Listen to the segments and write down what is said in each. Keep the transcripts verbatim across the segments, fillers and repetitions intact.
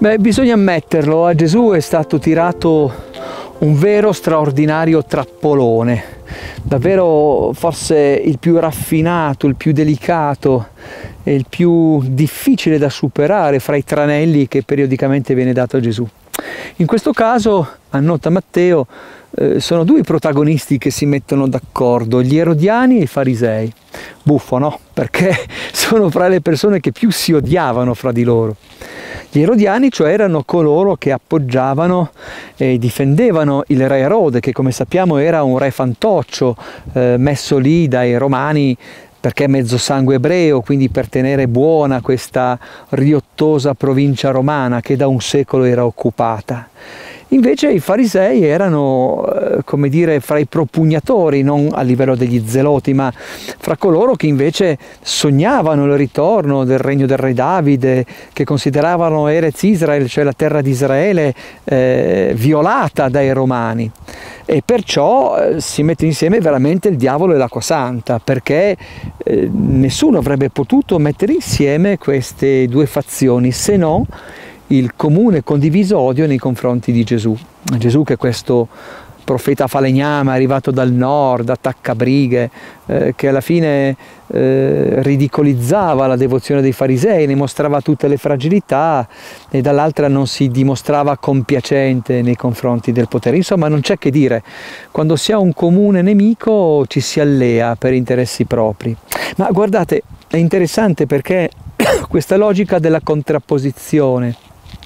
Beh, bisogna ammetterlo, a Gesù è stato tirato un vero straordinario trappolone, davvero forse il più raffinato, il più delicato e il più difficile da superare fra i tranelli che periodicamente viene dato a Gesù. In questo caso, annota Matteo, eh, sono due i protagonisti che si mettono d'accordo, gli erodiani e i farisei. Buffo, no? Perché sono fra le persone che più si odiavano fra di loro. Gli erodiani, cioè, erano coloro che appoggiavano e difendevano il re Erode, che come sappiamo era un re fantoccio, eh, messo lì dai romani perché è mezzo sangue ebreo, quindi per tenere buona questa riottosa provincia romana che da un secolo era occupata. Invece i farisei erano, eh, come dire, fra i propugnatori, non a livello degli zeloti, ma fra coloro che invece sognavano il ritorno del regno del re Davide, che consideravano Erez Israel, cioè la terra di Israele, eh, violata dai romani. E perciò eh, si mette insieme veramente il diavolo e l'acqua santa, perché eh, nessuno avrebbe potuto mettere insieme queste due fazioni, se non il comune condiviso odio nei confronti di Gesù. Gesù, che è questo profeta falegname arrivato dal nord, attaccabrighe, eh, che alla fine eh, ridicolizzava la devozione dei farisei, ne mostrava tutte le fragilità e dall'altra non si dimostrava compiacente nei confronti del potere. Insomma, non c'è che dire, quando si ha un comune nemico ci si allea per interessi propri. Ma guardate, è interessante perché questa logica della contrapposizione,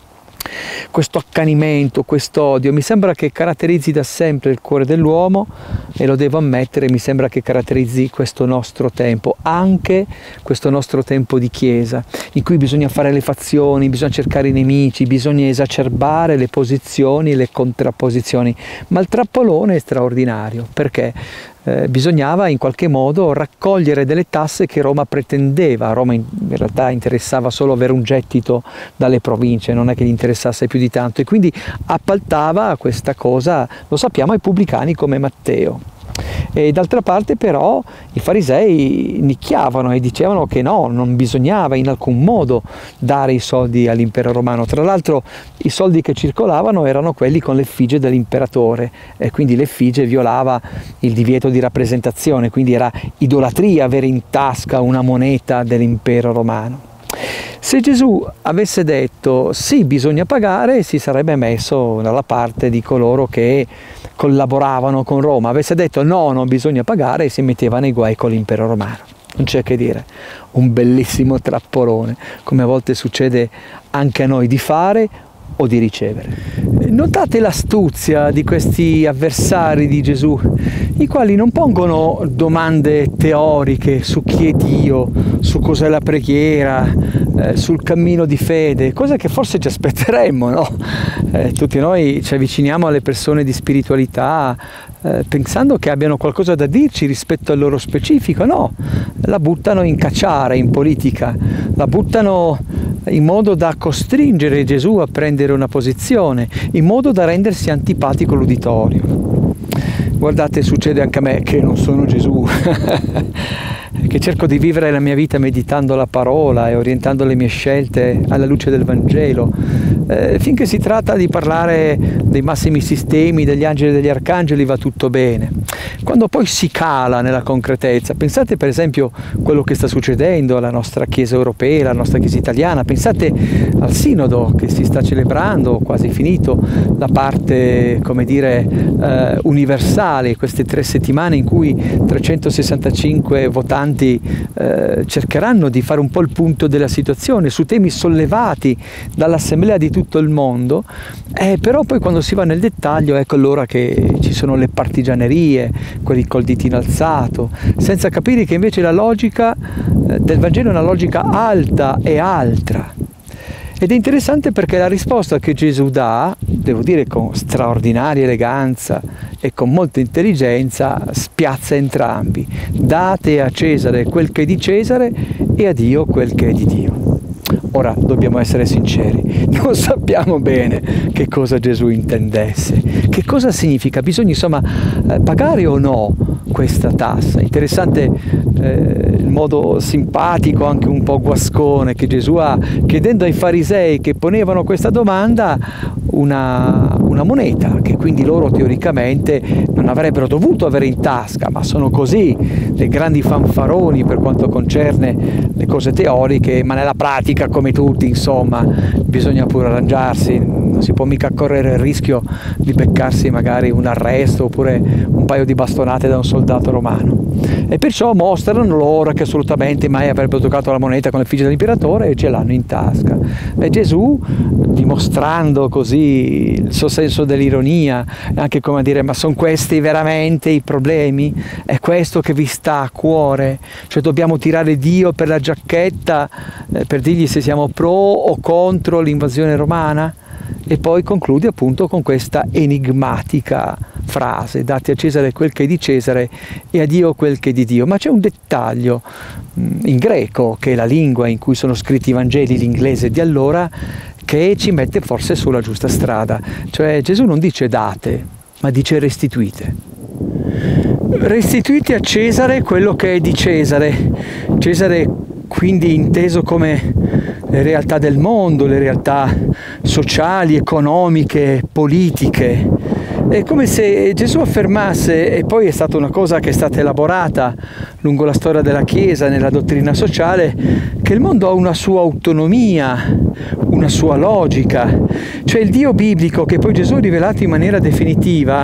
questo accanimento, questo odio, mi sembra che caratterizzi da sempre il cuore dell'uomo, e lo devo ammettere, mi sembra che caratterizzi questo nostro tempo, anche questo nostro tempo di Chiesa, in cui bisogna fare le fazioni, bisogna cercare i nemici, bisogna esacerbare le posizioni e le contrapposizioni. Ma il trappolone è straordinario, perché Eh, bisognava in qualche modo raccogliere delle tasse che Roma pretendeva. A Roma in, in realtà interessava solo avere un gettito dalle province, non è che gli interessasse più di tanto, e quindi appaltava questa cosa, lo sappiamo, ai pubblicani come Matteo. E d'altra parte però i farisei nicchiavano e dicevano che no, non bisognava in alcun modo dare i soldi all'impero romano. Tra l'altro i soldi che circolavano erano quelli con l'effigie dell'imperatore, e quindi l'effigie violava il divieto di rappresentazione, quindi era idolatria avere in tasca una moneta dell'impero romano. Se Gesù avesse detto sì, bisogna pagare, si sarebbe messo dalla parte di coloro che collaboravano con Roma. Avesse detto no, non bisogna pagare, si metteva nei guai con l'impero romano. Non c'è che dire, un bellissimo trappolone, come a volte succede anche a noi di fare o di ricevere. Notate l'astuzia di questi avversari di Gesù, i quali non pongono domande teoriche su chi è Dio, su cos'è la preghiera, eh, sul cammino di fede, cosa che forse ci aspetteremmo, no? Eh, tutti noi ci avviciniamo alle persone di spiritualità eh, pensando che abbiano qualcosa da dirci rispetto al loro specifico. No, la buttano in cacciare, in politica, la buttano in modo da costringere Gesù a prendere una posizione, in modo da rendersi antipatico all'uditorio. Guardate, succede anche a me che non sono Gesù, che cerco di vivere la mia vita meditando la parola e orientando le mie scelte alla luce del Vangelo. Eh, finché si tratta di parlare dei massimi sistemi, degli angeli e degli arcangeli, va tutto bene. Quando poi si cala nella concretezza, pensate per esempio a quello che sta succedendo alla nostra Chiesa europea, alla nostra Chiesa italiana, pensate al Sinodo che si sta celebrando, quasi finito, la parte, come dire, eh, universale, queste tre settimane in cui trecentosessantacinque votanti eh, cercheranno di fare un po' il punto della situazione su temi sollevati dall'assemblea di tutto il mondo, eh, però poi quando si va nel dettaglio ecco allora che ci sono le partigianerie, quelli col ditino alzato, senza capire che invece la logica eh, del Vangelo è una logica alta e altra. Ed è interessante perché la risposta che Gesù dà, devo dire con straordinaria eleganza e con molta intelligenza, spiazza entrambi. Date a Cesare quel che è di Cesare e a Dio quel che è di Dio. Ora, dobbiamo essere sinceri, non sappiamo bene che cosa Gesù intendesse. Che cosa significa? Bisogna insomma pagare o no questa tassa? Interessante eh, il modo simpatico, anche un po' guascone, che Gesù ha, chiedendo ai farisei che ponevano questa domanda una, una moneta, che quindi loro teoricamente non avrebbero dovuto avere in tasca, ma sono così dei grandi fanfaroni per quanto concerne le cose teoriche, ma nella pratica, come tutti, insomma, bisogna pure arrangiarsi, non si può mica correre il rischio di beccarsi magari un arresto oppure un paio di bastonate da un soldato romano. E perciò mostrano loro che assolutamente mai avrebbero toccato la moneta con l'effigie dell'imperatore e ce l'hanno in tasca. E Gesù, dimostrando così il suo senso dell'ironia, anche come a dire: ma sono questi veramente i problemi? È questo che vi sta a cuore? Cioè dobbiamo tirare Dio per la giacchetta eh, per dirgli se siamo pro o contro l'invasione romana? E poi conclude appunto con questa enigmatica frase: date a Cesare quel che è di Cesare e a Dio quel che è di Dio. Ma c'è un dettaglio in greco, che è la lingua in cui sono scritti i Vangeli, l'inglese di allora, che ci mette forse sulla giusta strada. Cioè Gesù non dice date, ma dice restituite. Restituite a Cesare quello che è di Cesare. Cesare quindi inteso come le realtà del mondo, le realtà sociali, economiche, politiche. È come se Gesù affermasse, e poi è stata una cosa che è stata elaborata lungo la storia della Chiesa, nella dottrina sociale, che il mondo ha una sua autonomia, una sua logica. Cioè il Dio biblico, che poi Gesù ha rivelato in maniera definitiva,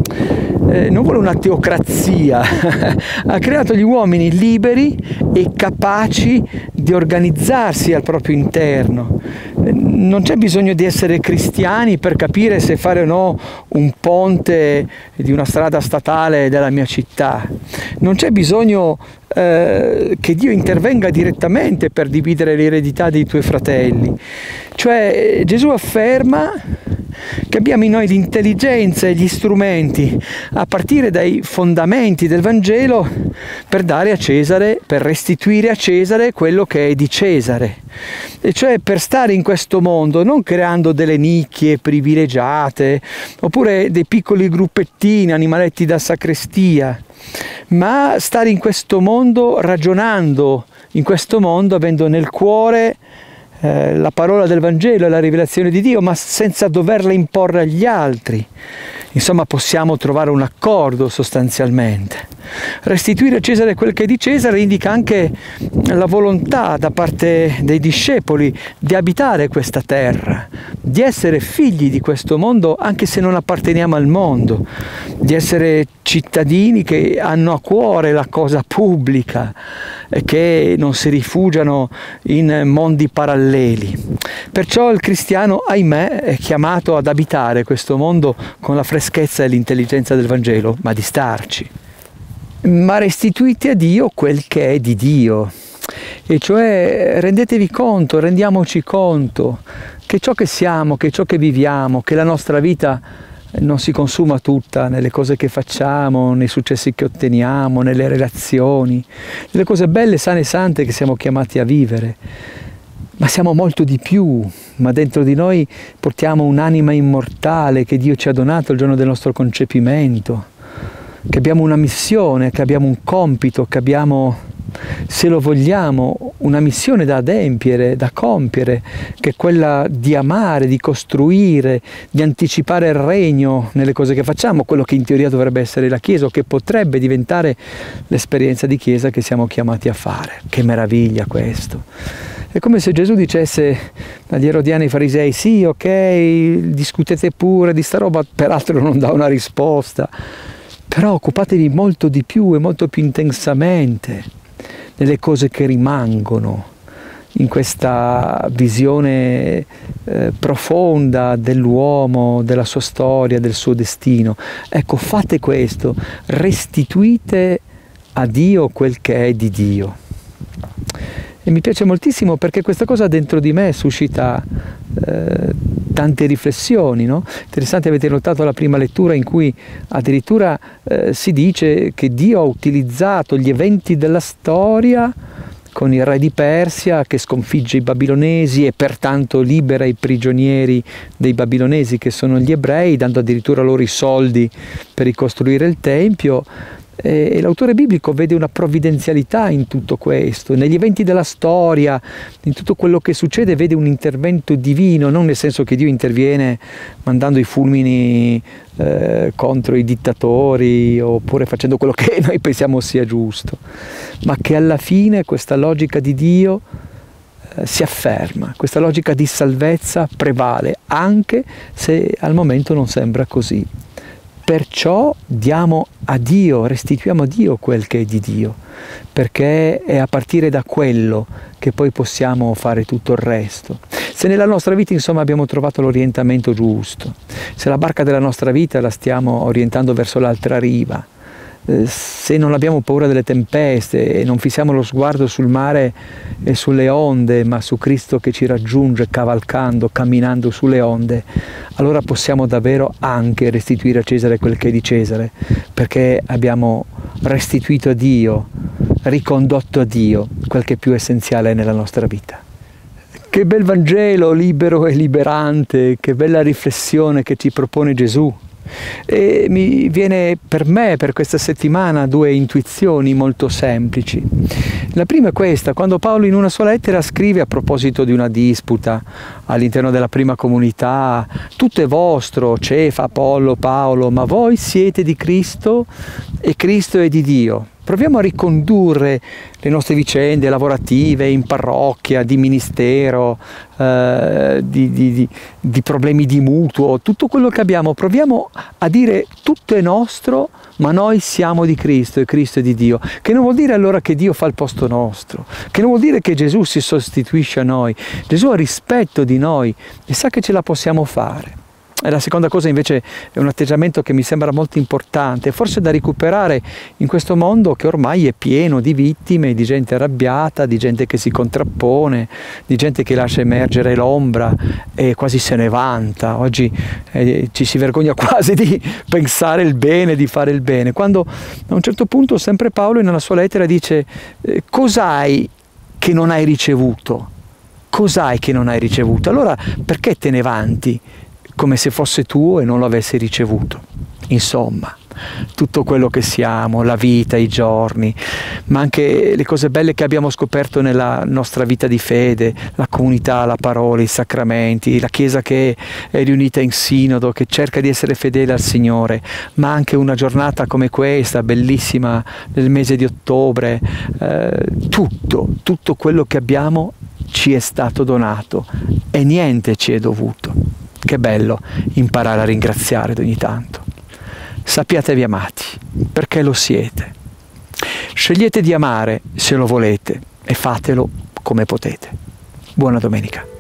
eh, non vuole una teocrazia, ha creato gli uomini liberi e capaci di organizzarsi al proprio interno. Non c'è bisogno di essere cristiani per capire se fare o no un ponte di una strada statale della mia città. Non c'è bisogno eh, che Dio intervenga direttamente per dividere l'eredità dei tuoi fratelli. Cioè Gesù afferma che abbiamo in noi l'intelligenza e gli strumenti, a partire dai fondamenti del Vangelo, per dare a Cesare, per restituire a Cesare quello che è di Cesare. E cioè per stare in questo mondo, non creando delle nicchie privilegiate, oppure dei piccoli gruppettini, animaletti da sacrestia, ma stare in questo mondo ragionando, in questo mondo avendo nel cuore eh, la parola del Vangelo e la rivelazione di Dio, ma senza doverla imporre agli altri. Insomma, possiamo trovare un accordo sostanzialmente. Restituire a Cesare quel che è di Cesare indica anche la volontà da parte dei discepoli di abitare questa terra, di essere figli di questo mondo anche se non apparteniamo al mondo, di essere cittadini che hanno a cuore la cosa pubblica e che non si rifugiano in mondi paralleli. Perciò il cristiano, ahimè, è chiamato ad abitare questo mondo con la freschezza e l'intelligenza del Vangelo, ma di starci. Ma restituite a Dio quel che è di Dio, e cioè rendetevi conto, rendiamoci conto che ciò che siamo, che ciò che viviamo, che la nostra vita non si consuma tutta nelle cose che facciamo, nei successi che otteniamo, nelle relazioni, nelle cose belle, sane e sante che siamo chiamati a vivere, ma siamo molto di più, ma dentro di noi portiamo un'anima immortale che Dio ci ha donato il giorno del nostro concepimento, che abbiamo una missione, che abbiamo un compito, che abbiamo, se lo vogliamo, una missione da adempiere, da compiere, che è quella di amare, di costruire, di anticipare il regno nelle cose che facciamo, quello che in teoria dovrebbe essere la Chiesa, o che potrebbe diventare l'esperienza di Chiesa che siamo chiamati a fare. Che meraviglia questo! È come se Gesù dicesse agli erodiani e ai farisei: sì, ok, discutete pure di sta roba, peraltro non dà una risposta, però occupatevi molto di più e molto più intensamente nelle cose che rimangono, in questa visione eh, profonda dell'uomo, della sua storia, del suo destino. Ecco, fate questo, restituite a Dio quel che è di Dio. E mi piace moltissimo perché questa cosa dentro di me suscita eh, tante riflessioni, no? Interessante, avete notato la prima lettura in cui addirittura eh, si dice che Dio ha utilizzato gli eventi della storia con il re di Persia che sconfigge i babilonesi e pertanto libera i prigionieri dei babilonesi che sono gli ebrei, dando addirittura loro i soldi per ricostruire il Tempio. E l'autore biblico vede una provvidenzialità in tutto questo, negli eventi della storia, in tutto quello che succede vede un intervento divino, non nel senso che Dio interviene mandando i fulmini eh, contro i dittatori oppure facendo quello che noi pensiamo sia giusto, ma che alla fine questa logica di Dio eh, si afferma, questa logica di salvezza prevale, anche se al momento non sembra così. Perciò diamo a Dio, restituiamo a Dio quel che è di Dio, perché è a partire da quello che poi possiamo fare tutto il resto. Se nella nostra vita, insomma, abbiamo trovato l'orientamento giusto, se la barca della nostra vita la stiamo orientando verso l'altra riva, se non abbiamo paura delle tempeste e non fissiamo lo sguardo sul mare e sulle onde, ma su Cristo che ci raggiunge cavalcando, camminando sulle onde, allora possiamo davvero anche restituire a Cesare quel che è di Cesare, perché abbiamo restituito a Dio, ricondotto a Dio quel che è più essenziale nella nostra vita. Che bel Vangelo libero e liberante, che bella riflessione che ci propone Gesù. E mi viene per me, per questa settimana, due intuizioni molto semplici. La prima è questa: quando Paolo in una sua lettera scrive a proposito di una disputa all'interno della prima comunità: tutto è vostro, Cefa, Apollo, Paolo, ma voi siete di Cristo e Cristo è di Dio. Proviamo a ricondurre le nostre vicende lavorative, in parrocchia, di ministero, eh, di, di, di, di problemi di mutuo, tutto quello che abbiamo. Proviamo a dire tutto è nostro, ma noi siamo di Cristo e Cristo è di Dio. Che non vuol dire allora che Dio fa il posto nostro, che non vuol dire che Gesù si sostituisce a noi. Gesù ha rispetto di noi e sa che ce la possiamo fare. E la seconda cosa invece è un atteggiamento che mi sembra molto importante, forse da recuperare in questo mondo che ormai è pieno di vittime, di gente arrabbiata, di gente che si contrappone, di gente che lascia emergere l'ombra e quasi se ne vanta. Oggi eh, ci si vergogna quasi di pensare il bene, di fare il bene, quando a un certo punto sempre Paolo nella sua lettera dice eh, cos'hai che non hai ricevuto? Cos'hai che non hai ricevuto? Allora perché te ne vanti? Come se fosse tuo e non lo avessi ricevuto. Insomma, tutto quello che siamo, la vita, i giorni, ma anche le cose belle che abbiamo scoperto nella nostra vita di fede, la comunità, la parola, i sacramenti, la Chiesa che è riunita in sinodo, che cerca di essere fedele al Signore, ma anche una giornata come questa, bellissima, nel mese di ottobre, eh, tutto, tutto quello che abbiamo ci è stato donato e niente ci è dovuto. Che bello imparare a ringraziare ogni tanto. Sappiatevi amati, perché lo siete. Scegliete di amare se lo volete e fatelo come potete. Buona domenica.